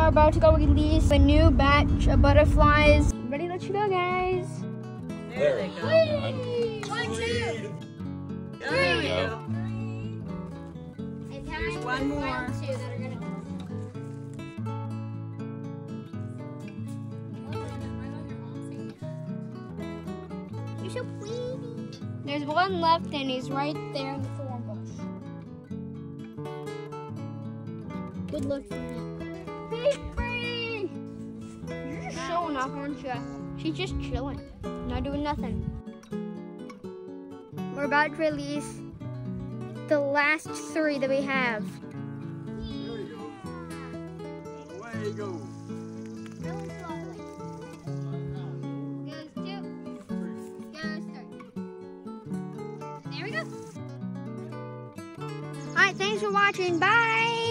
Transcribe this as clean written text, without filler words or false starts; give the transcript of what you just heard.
about to go release a new batch of butterflies. Ready to let you go, guys. There they go. Whee! 1, 2, 3. There we go. And Here's one more. 2 that are gonna You're so pretty. There's one left and he's right there in the thorn bush. Good luck for me. Hey, Bree! You're just showing off, aren't you? She's just chilling, not doing nothing. We're about to release the last 3 that we have. There you go. Away you go. Really slowly. Goes 2. Goes 3. There we go. Alright, thanks for watching. Bye!